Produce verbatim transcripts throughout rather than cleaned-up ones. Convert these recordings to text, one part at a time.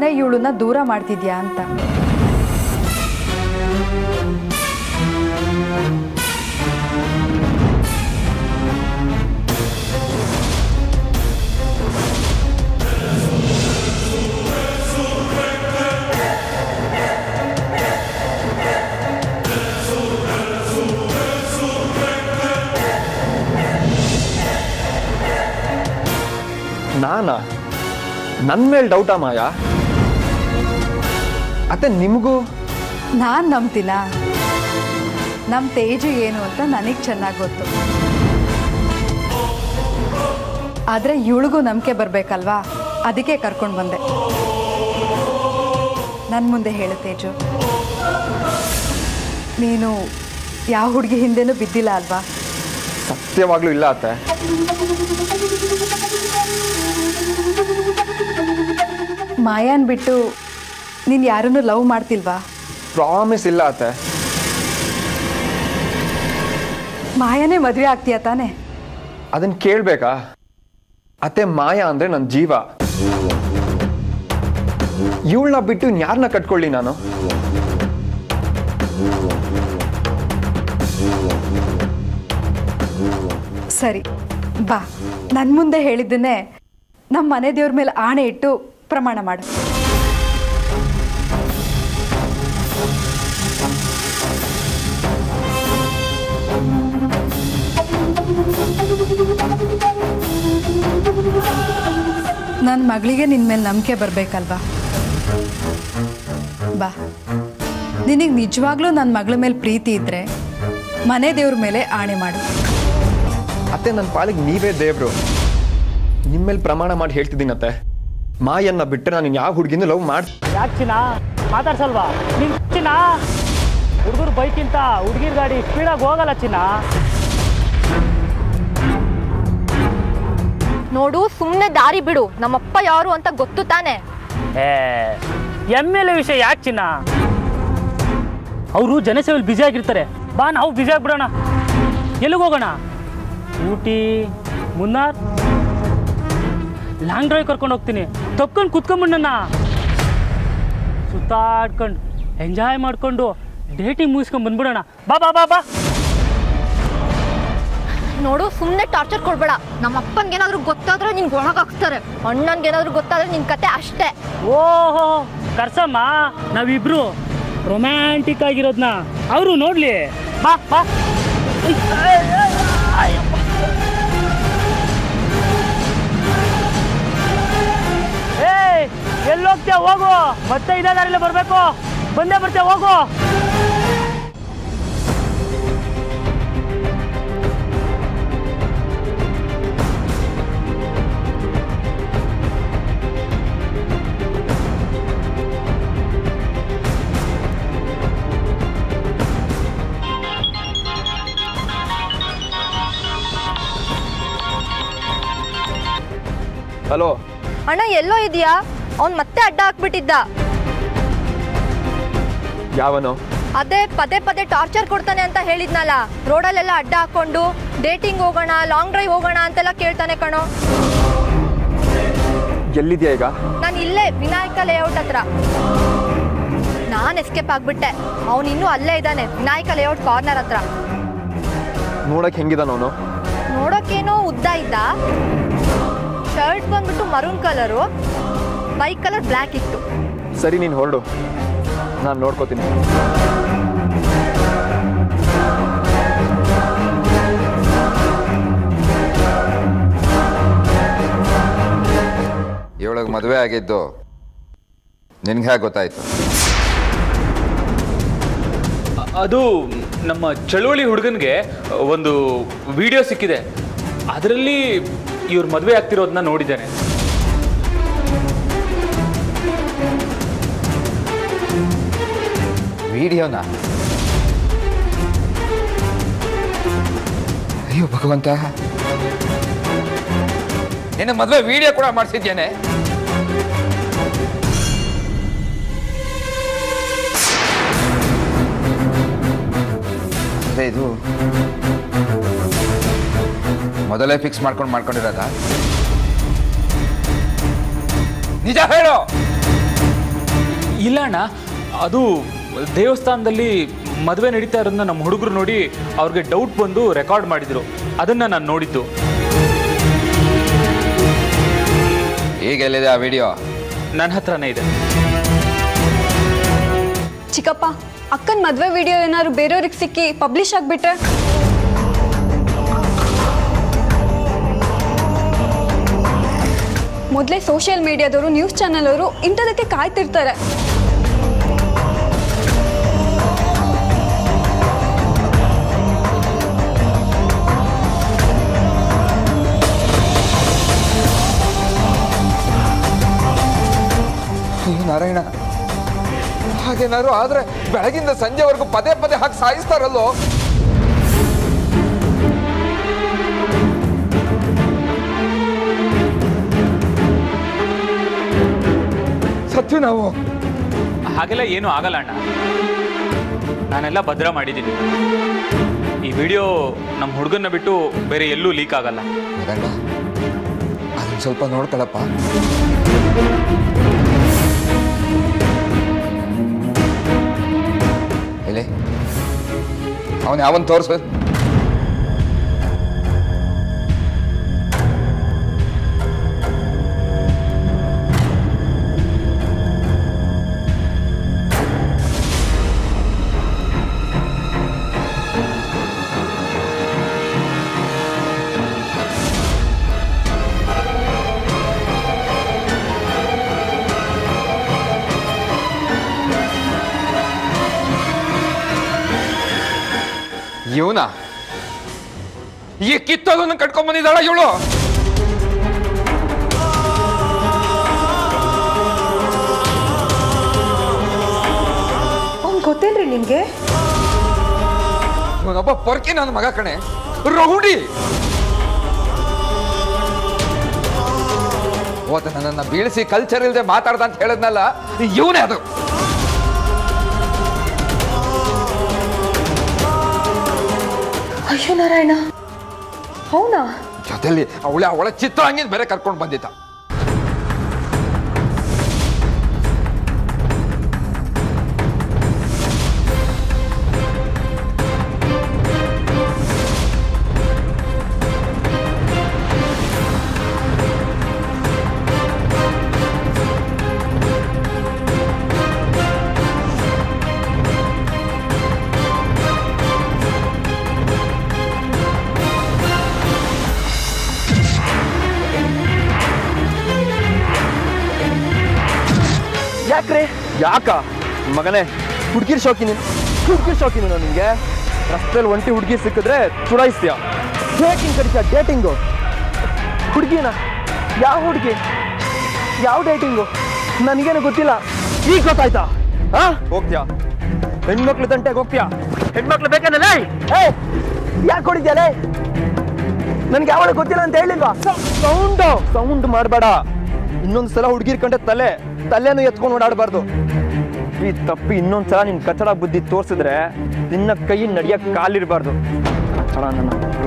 ತಾನೇ ಇವಳನ್ನ ದೂರ ಮಾಡ್ತಿದ್ಯಾ ಅಂತ. ನಾನಾ ನನ್ನ ಮೇಲೆ ಡೌಟಾ ಮಾಯಾ? ಅತ್ತೆ ನಿಮಗೂ? ನಾನು ನಂಬ್ತೀನ? ನಮ್ಮ ತೇಜು ಏನು ಅಂತ ನನಗೆ ಚೆನ್ನಾಗಿ ಗೊತ್ತು. ಆದರೆ ಇವಳಿಗೂ ನಂಬಿಕೆ ಬರಬೇಕಲ್ವಾ, ಅದಕ್ಕೆ ಕರ್ಕೊಂಡು ಬಂದೆ. ನನ್ನ ಮುಂದೆ ಹೇಳು ತೇಜು, ನೀನು ಯಾವ ಹುಡುಗಿ ಹಿಂದೆನೂ ಬಿದ್ದಿಲ್ಲ ಅಲ್ವಾ? ಸತ್ಯವಾಗ್ಲೂ ಇಲ್ಲ ಅತ್ತೆ. ಮಾಯಾನ್ ಬಿಟ್ಟು ನೀನು ಯಾರನ್ನು ಲವ್ ಮಾಡ್ತಿಲ್ವಾ? ಪ್ರಾಮಿಸ್ ಇಲ್ಲ ಅತ್ತೆ. ಮಾಯಾನೇ ಮದುವೆ ಆಗ್ತೀಯ ತಾನೆ? ಅದನ್ನ ಕೇಳ್ಬೇಕಾ ಅತ್ತೆ? ಮಾಯಾ ಅಂದ್ರೆ ನನ್ನ ಜೀವ. ಇವಳನ್ನ ಬಿಟ್ಟು ಯಾರನ್ನ ಕಟ್ಕೊಳ್ಳಿ ನಾನು? ಸರಿ ಬಾ, ನನ್ನ ಮುಂದೆ ಹೇಳಿದ್ದನ್ನೇ ನಮ್ಮ ಮನೆ ದೇವ್ರ ಮೇಲೆ ಆಣೆ ಇಟ್ಟು ಪ್ರಮಾಣ ಮಾಡು. ನನ್ನ ಮಗಳಿಗೆ ನಿನ್ನ ಮೇಲೆ ನಂಬಿಕೆ ಬರಬೇಕಲ್ವಾ? ಬಾ, ನಿನಗೆ ನಿಜವಾಗ್ಲೂ ನನ್ನ ಮಗಳ ಮೇಲೆ ಪ್ರೀತಿ ಇದ್ರೆ ಮನೆ ದೇವ್ರ ಮೇಲೆ ಆಣೆ ಮಾಡು. ಅತ್ತೆ ನನ್ನ ಪಾಲಿಗೆ ನೀವೇ ದೇವ್ರು. ನಿಮ್ಮ ಮೇಲೆ ಪ್ರಮಾಣ ಮಾಡಿ ಹೇಳ್ತಿದ್ದೀನತ್ತೆ, ಮಾಯನ್ನ ಬಿಟ್ಟರೆ ನಾನು ಯಾವ ಹುಡುಗಿನೂ ಲವ್ ಮಾಡಿ. ಯಾಕೆ ಚಿನ್ನ ಮಾತಾಡ್ಸಲ್ವಾ? ನಿನ್ ಚಿನ್ನ ಹುಡುಗರು ಬೈಕಿಂತ ಹುಡುಗಿರ್ ಗಾಡಿ ಸ್ಪೀಡಾಗಿ ಹೋಗಲ್ಲ ಚಿನ್ನ. ನೋಡು, ಸುಮ್ಮನೆ ದಾರಿ ಬಿಡು. ನಮ್ಮಪ್ಪ ಯಾರು ಅಂತ ಗೊತ್ತು ತಾನೆ? ಏ ಎಮ್ ಎಲ್ ಎ ವಿಷಯ ಯಾಕೆ ಚಿನ್ನ? ಅವರು ಜನಸೇವೆಯಲ್ಲಿ ಬ್ಯುಸಿ ಆಗಿರ್ತಾರೆ. ಬಾ ನಾವು ಬ್ಯುಸಿ ಆಗ್ಬಿಡೋಣ. ಎಲ್ಲಿಗೆ ಹೋಗೋಣ? ಊಟಿ, ಮುನ್ನಾರ್, ಲಾಂಗ್ ಡ್ರೈವ್ ಕರ್ಕೊಂಡು ಹೋಗ್ತೀನಿ. ತಪ್ಕೊಂಡು ಕುತ್ಕೊಂಡ್ಬಿಡಣ್ಣ, ಸುತ್ತಾಡ್ಕೊಂಡು ಎಂಜಾಯ್ ಮಾಡ್ಕೊಂಡು ಡೇಟಿಂಗ್ ಮುಗಿಸ್ಕೊಂಡು ಬಂದ್ಬಿಡೋಣ. ಬಾ ಬಾ ಬಾ ಬಾ. ನೋಡು, ಸುಮ್ಮನೆ ಟಾರ್ಚರ್ ಕೊಡ್ಬೇಡ. ನಮ್ಮ ಅಪ್ಪನ್ಗೇನಾದ್ರೂ ಗೊತ್ತಾದ್ರೆ ನಿನ್ಗೆ ಒಳಗಾಕ್ತಾರೆ. ಅಣ್ಣನ್ಗೇನಾದ್ರೂ ಗೊತ್ತಾದ್ರೆ ನಿನ್ ಕತೆ ಅಷ್ಟೇ. ಓಹೋ ಕರ್ಸಮ್ಮ, ನಾವಿಬ್ರು ರೊಮ್ಯಾಂಟಿಕ್ ಆಗಿರೋದ್ನ ಅವರು ನೋಡ್ಲಿ. ಬಾ ಬಾ. ಏಯ್ ಎಲ್ಲೋಗ್ತೀಯ? ಹೋಗು, ಮತ್ತೆ ಇದೇ ದಾರಿಲೇ ಬರಬೇಕು. ಬಂದೇ ಬರ್ತೀಯ, ಹೋಗು. ಹಲೋ ಅಣ್ಣ, ಎಲ್ಲೋ ಇದೆಯಾ? ಅವ್ನು ಮತ್ತೆ ಅಡ್ಡ ಹಾಕ್ಬಿಟ್ಟಿದ್ದ. ಯಾವನು? ಅದೇ ಪದೇ ಪದೇ ಟಾರ್ಚರ್ ಕೊಡ್ತಾನೆ ಅಂತ ಹೇಳಿದ್ನಲ್ಲ, ರೋಡಲ್ಲೆಲ್ಲ ಅಡ್ಡ ಹಾಕೊಂಡು ಡೇಟಿಂಗ್ ಹೋಗೋಣ, ಲಾಂಗ್ ಡ್ರೈವ್ ಹೋಗೋಣ ಅಂತೆಲ್ಲ ಕೇಳ್ತಾನೆ ಕಣೋ. ಎಲ್ಲಿದ್ಯಾ ಈಗ? ನಾನು ಇಲ್ಲೇ ವಿನಾಯಕ ಲೇಔಟ್ ಹತ್ರ. ನಾನು ಎಸ್ಕೇಪ್ ಆಗ್ಬಿಟ್ಟೆ. ಅವನು ಇನ್ನೂ ಅಲ್ಲೇ ಇದ್ದಾನೆ, ವಿನಾಯಕ ಲೇಔಟ್ ಕಾರ್ನರ್ ಹತ್ರ. ನೋಡಕ್ ಹೆಂಗಿದಾನ ಅವನು? ನೋಡೋಕೇನೋ ಉದ್ದ ಇದ್ದ. ಶರ್ಟ್ ಬಂದ್ಬಿಟ್ಟು maroon colour, bike colour black ಇತ್ತು. ಸರಿ, ನೀನು ಹೊರಡು, ನಾನು ನೋಡ್ಕೋತೀನಿ. ಇವಳಿಗೆ ಮದುವೆ ಆಗಿದ್ದು ನಿನ್ಗೆ ಹೇಗೆ ಗೊತ್ತಾಯ್ತು? ಅದು ನಮ್ಮ ಚಳುವಳಿ ಹುಡುಗನಿಗೆ ಒಂದು ವಿಡಿಯೋ ಸಿಕ್ಕಿದೆ. ಅದರಲ್ಲಿ ಇವ್ರ ಮದುವೆ ಆಗ್ತಿರೋದನ್ನ ನೋಡಿದ್ದೇನೆ. ವಿಡಿಯೋನ? ಅಯ್ಯೋ ಭಗವಂತ, ನಿನ್ನ ಮದುವೆ ವಿಡಿಯೋ ಕೂಡ ಮಾಡಿಸಿದ್ದೇನೆ. ಅದೇ ಇದು ಮೊದಲೇ ಫಿಕ್ಸ್ ಮಾಡ್ಕೊಂಡು ಮಾಡ್ಕೊಂಡಿರೋದ? ನಿಜ ಹೇಳು. ಇಲ್ಲ ಅಣ್ಣ, ಅದು ದೇವಸ್ಥಾನದಲ್ಲಿ ಮದುವೆ ನಡೀತಾ ಇರೋದನ್ನ ನಮ್ಮ ಹುಡುಗರು ನೋಡಿ ಅವ್ರಿಗೆ ಡೌಟ್ ಬಂದು ರೆಕಾರ್ಡ್ ಮಾಡಿದ್ರು. ಅದನ್ನ ನಾನು ನೋಡಿದ್ದು. ಈಗ ಎಲ್ಲಿದೆ ಆ ವಿಡಿಯೋ? ನನ್ನ ಹತ್ರನೇ ಇದೆ. ಚಿಕ್ಕಪ್ಪ, ಅಕ್ಕನ ಮದುವೆ ವಿಡಿಯೋ ಏನಾದ್ರು ಬೇರೆಯವ್ರಿಗೆ ಸಿಕ್ಕಿ ಪಬ್ಲಿಷ್ ಆಗಿಬಿಟ್ರೆ? ಮೊದಲೇ ಸೋಷಿಯಲ್ ಮೀಡಿಯಾದವರು, ನ್ಯೂಸ್ ಚಾನೆಲ್ ಅವರು ಇಂಥದಕ್ಕೆ ಕಾಯ್ತಿರ್ತಾರೆ. ನಾರಾಯಣ, ಹಾಗೇನಾದ್ರು ಆದ್ರೆ ಬೆಳಗಿಂದ ಸಂಜೆವರೆಗೂ ಪದೇ ಪದೇ ಹಾಕಿ ಸಾಯಿಸ್ತಾರಲ್ಲೋ. ಸತ್ವಿ ನಾವು. ಹಾಗೆಲ್ಲ ಏನೂ ಆಗಲ್ಲ ಅಣ್ಣ, ನಾನೆಲ್ಲ ಭದ್ರ ಮಾಡಿದ್ದೀನಿ. ಈ ವಿಡಿಯೋ ನಮ್ಮ ಹುಡುಗನ್ನ ಬಿಟ್ಟು ಬೇರೆ ಎಲ್ಲೂ ಲೀಕ್ ಆಗಲ್ಲ. ಅದನ್ನ ಸ್ವಲ್ಪ ನೋಡ್ಕೊಳಪ್ಪ. ಇಲ್ಲಿ ಅವನು ಯಾವನ್ ತೋರಿಸು. ಇವನ ಈ ಕಿತ್ತೋದನ್ನು ಕಟ್ಕೊಂಡ್ ಬಂದಿದ್ದಾಳ ಇವಳು. ಅವ್ನು ಗೊತ್ತೇನ್ರಿ ನಿಮ್ಗೆ? ಇವನೊಬ್ಬ ಪೊರ್ಕಿ ನನ್ನ ಮಗ ಕಣೆ, ರೌಡಿ. ಓದ ನನ್ನನ್ನ ಬೀಳಿಸಿ ಕಲ್ಚರ್ ಇಲ್ದೆ ಮಾತಾಡ್ದ ಅಂತ ಹೇಳದ್ನಲ್ಲ, ಇವನೇ ಅದು. ಅಯ್ಯೋ ನಾರಾಯಣ, ಹೌನಾ? ಜೊತೆಲಿ ಅವಳೆ ಅವಳ ಚಿತ್ರಾಂಗಿನ ಬೇರೆ ಕರ್ಕೊಂಡು ಬಂದಿದ್ದ. ಯಾಕ್ರೆ? ಯಾಕ ಮಗನೇ, ಹುಡುಗಿರ್ ಶೋಕಿ ನೀನು, ಹುಡುಗಿರ್ ಶೋಕಿ ನೀನು. ನಿನ್ಗೆ ರಸ್ತೆಯಲ್ಲಿ ಒಂಟಿ ಹುಡುಗಿ ಸಿಕ್ಕಿದ್ರೆ ಚುಡಾಯಿಸ್ತೀಯ. ಡೇಟಿಂಗ್ ಕರಿತೀಯ? ಡೇಟಿಂಗು? ಹುಡುಗಿನ? ಯಾವ ಹುಡುಗಿ? ಯಾವ ಡೇಟಿಂಗು? ನನಗೇನು ಗೊತ್ತಿಲ್ಲ. ಈಗ ಗೊತ್ತಾಯ್ತಾ? ಹಾ, ಹೋಗ್ತೀಯಾ? ಹೆಣ್ಮಕ್ಳು ತಂಟೆಗೆ ಹೋಗ್ತೀಯಾ? ಹೆಣ್ಮಕ್ಳು ಬೇಕನ್ನಲ್ಲ? ಏ, ಯಾಕೆ ಹೊಡಿದ್ಯಾಲೇ? ನನ್ಗೆ ಯಾವಾಗ ಗೊತ್ತಿಲ್ಲ ಅಂತ ಹೇಳಿಲ್ವಾ? ಸೌಂಡು ಸೌಂಡ್ ಮಾಡಬೇಡ. ಇನ್ನೊಂದ್ಸಲ ಹುಡುಗಿರ್ ಕಂಡೆ ತಲೆ ತಲೆನೂ ಎತ್ಕೊಂಡು ಓಡಾಡಬಾರ್ದು. ಈ ತಪ್ಪಿ ಇನ್ನೊಂದ್ಸಲ ನಿನ್ ಕಚಡ ಬುದ್ಧಿ ತೋರಿಸಿದ್ರೆ ನಿನ್ನ ಕೈ ನಡಿಯಕ್ ಕಾಲಿರಬಾರ್ದು. ಕಚಡ ನನ್ನ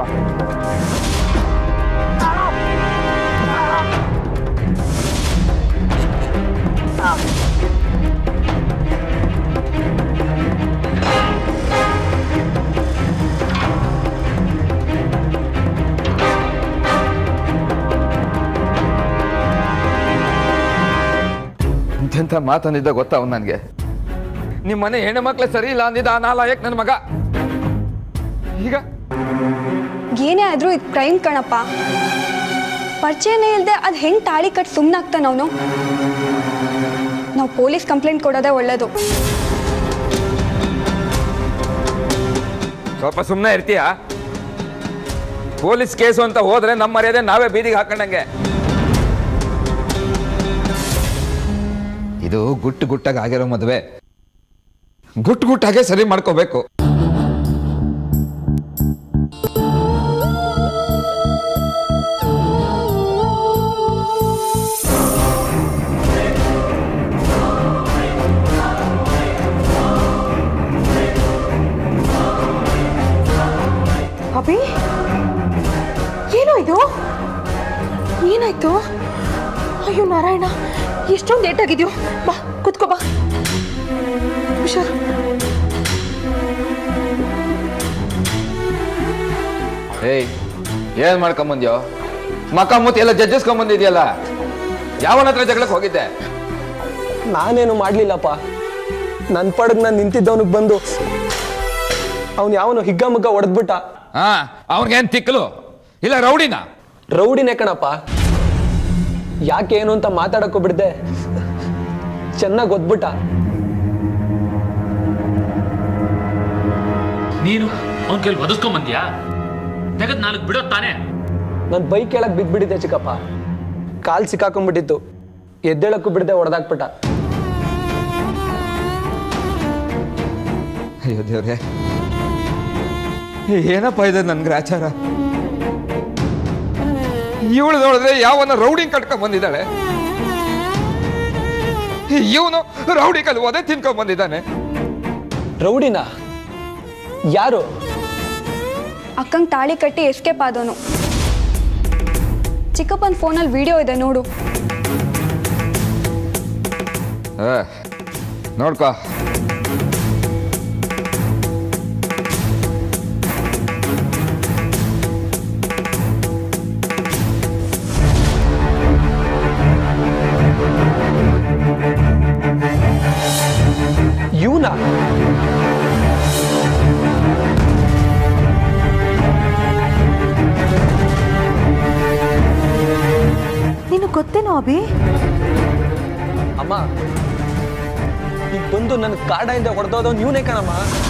ಎಂಥ ಮಾತಂದಿದ್ದ ಗೊತ್ತಾ ಅವ್ನು ನನಗೆ? ನಿಮ್ಮ ಮನೆ ಹೆಣ್ಣು ಮಕ್ಳೆ ಸರಿ ಇಲ್ಲ ಅಂದಿದ್ದ ಆ ನಾಲಾಯಕ್ ನನ್ನ ಮಗ. ಈಗ ಏನೇ ಆದ್ರೂ ಇದು ಕ್ರೈಮ್ ಕಣಪ್ಪ. ಪರಿಚಯನೇ ಇಲ್ಲದೆ ಅದು ಹೆಂಗ್ ತಾಳಿ ಕಟ್ ಸುಮ್ಮನಾಗ್ತಾನ ಅವನು? ನಾವು ಪೊಲೀಸ್ ಕಂಪ್ಲೇಂಟ್ ಕೊಡೋದೇ ಒಳ್ಳೇದು. ಸ್ವಲ್ಪ ಸುಮ್ಮನೆ ಇರ್ತೀಯ? ಪೊಲೀಸ್ ಕೇಸು ಅಂತ ಹೋದ್ರೆ ನಮ್ಮ ಮರ್ಯಾದೆ ನಾವೇ ಬೀದಿಗೆ ಹಾಕೊಂಡಂಗೆ. ಇದು ಗುಟ್ಟು ಗುಟ್ಟಾಗಿ ಆಗಿರೋ ಮದುವೆ, ಗುಟ್ಟು ಗುಟ್ಟಾಗೆ ಸರಿ ಮಾಡ್ಕೋಬೇಕು. ಅಭಿ, ಏನೋ ಇದು? ಏನಾಯ್ತು? ಅಯ್ಯೋ ನಾರಾಯಣ, ಎಷ್ಟೊಂದು ಲೇಟ್ ಆಗಿದ್ಯೋ. ಬಾ ಕುತ್ಕೋ, ಬಾ ಹುಷಾರು. ಏಯ್ ಏನ್ ಮಾಡ್ಕೊಂಬಂದ್ಯೋ? ಮಕ್ಕ ಮುತ್ತಿ ಎಲ್ಲ ಜಜ್ಜಿಸ್ಕೊಂಬಂದಿದ್ಯಲ್ಲ, ಯಾವನ ಹತ್ರ ಜಗಳಕ್ಕೆ ಹೋಗಿದ್ದೆ? ನಾನೇನು ಮಾಡ್ಲಿಲ್ಲಪ್ಪ. ನನ್ನ ಪಡಗ್ ನಾನು ನಿಂತಿದ್ದವನಿಗೆ ಬಂದು ಅವನು ಯಾವನು ಹಿಗ್ಗಮುಗ್ಗ ಹೊಡೆದ್ಬಿಟ್ಟ. ಹಾ, ಅವನಿಗೇನ್ ತಿಕ್ಕಲು ಇಲ್ಲ ರೌಡಿನ? ರೌಡಿನೇ ಕಣಪ್ಪ. ಯಾಕೆ ಏನು ಅಂತ ಮಾತಾಡಕ್ಕೂ ಬಿಡ್ದೆ ಚೆನ್ನಾಗಿ ಒದ್ಬಿಟ್ಟ. ನೀನು ಅವನ ಕೈಲಿ ಒದಿಸ್ಕೊಂಬಂದ್ಯಾ? ತೆಗೆದ್ ನಾಲ್ಕು ಬಿಡೋ ತಾನೆ. ನನ್ನ ಬೈಕ್ ಕೆಳಗೆ ಬಿದ್ದ್ಬಿಟ್ಟಿದ್ದೆ ಚಿಕ್ಕಪ್ಪ. ಕಾಲ್ ಸಿಕ್ಕಾಕೊಂಡ್ಬಿಟ್ಟಿತ್ತು, ಎದ್ದೇಳಕ್ಕೂ ಬಿಡದೆ ಹೊಡೆದಾಕ್ಬಿಟ್ಟ. ಅಯ್ಯೋ ದೇವ್ರೆ, ಏನಪ್ಪ ಇದೆ ನನ್ ಗ್ರಾಚಾರ? ಇವಳು ನೋಡಿದ್ರೆ ಯಾವನ ರೌಡಿಂಗ್ ಕಟ್ಕೊಂಡ್ ಬಂದಿದ್ದಾಳೆ, ಇವನು ರೌಡಿ ಕಲ್ ಒದೆ ತಿನ್ಕೊಂಡ್ ಬಂದಿದ್ದಾನೆ. ರೌಡಿನ ಯಾರು? ಅಕ್ಕಂಗೆ ತಾಳಿ ಕಟ್ಟಿ ಎಸ್ಕೇಪ್ ಆದವನು. ಚಿಕ್ಕಪ್ಪನ ಫೋನಲ್ಲಿ ವಿಡಿಯೋ ಇದೆ ನೋಡು. ನೋಡ್ಕೋ. ಇವನ ನೀನು ಗೊತ್ತೇನೋ ಅಭಿ? ಅಮ್ಮ, ಈಗ ಬಂದು ನನ್ನ ಕಾಡಾಯಿಂದ ಹೊಡೆದೋದು ನೀವನೇ ಕಣಮ್ಮ.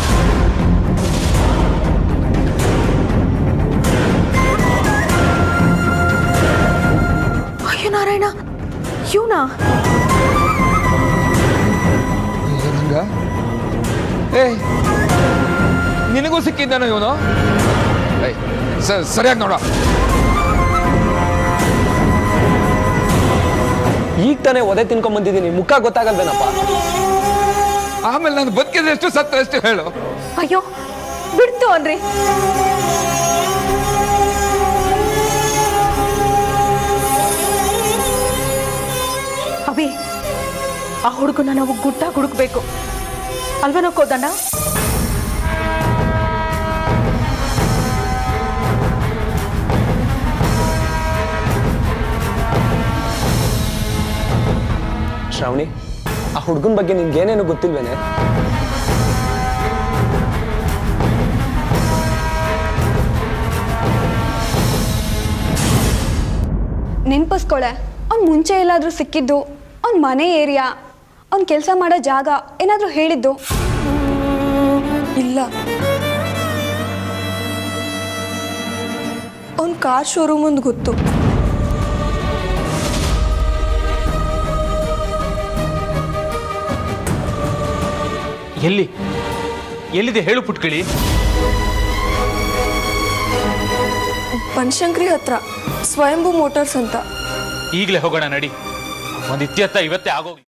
ಅಯ್ಯೋ ನಾರಾಯಣ, ಇವನಾ? ಏ, ನಿನಗೂ ಸಿಕ್ಕಿದ್ದಾನೋ ಇವನು? ಸರಿಯಾಗಿ ನೋಡ. ಈಗ ತಾನೇ ಒದೆ ತಿನ್ಕೊಂಡ್ ಬಂದಿದ್ದೀನಿ, ಮುಖ ಗೊತ್ತಾಗಲ್ವೇನಪ್ಪ? ಆಮೇಲೆ ನಾನು ಬದುಕಿದ್ರೆ ಎಷ್ಟು ಸತ್ತ ಎಷ್ಟು ಹೇಳು. ಅಯ್ಯೋ ಬಿಡ್ತು ಅನ್ರಿ. ಅಭಿ, ಆ ಹುಡುಗನ ನಾವು ಗುಟ್ಟ ಹುಡುಕ್ಬೇಕು ಅಲ್ವೇನೋ ಕೋದಣ್ಣ? ಶ್ರಾವಣಿ, ಆ ಹುಡುಗನ ಬಗ್ಗೆ ನಿನ್ಗೇನೇನು ಗೊತ್ತಿಲ್ವೇನೆ? ನೆನ್ಪಿಸ್ಕೊಳೆ, ಅವ್ನು ಮುಂಚೆ ಎಲ್ಲಾದರೂ ಸಿಕ್ಕಿದ್ದು, ಅವ್ನ ಮನೆ ಏರಿಯಾ, ಅವ್ನ ಕೆಲಸ ಮಾಡೋ ಜಾಗ ಏನಾದರೂ ಹೇಳಿದ್ದು? ಇಲ್ಲ. ಅವ್ನ ಕಾರ್ ಶೋರೂಮ್ ಒಂದು ಗೊತ್ತು. ಎಲ್ಲಿ ಎಲ್ಲಿದೆ ಹೇಳು ಪುಟ್ಕಳಿ. ಬನಶಂಕರಿ ಹತ್ರ ಸ್ವಯಂಭೂ ಮೋಟಾರ್ಸ್ ಅಂತ. ಈಗಲೇ ಹೋಗೋಣ ನಡಿ. ಒಂದು ಇತ್ಯರ್ಥ ಇವತ್ತೇ ಆಗೋಗಿ.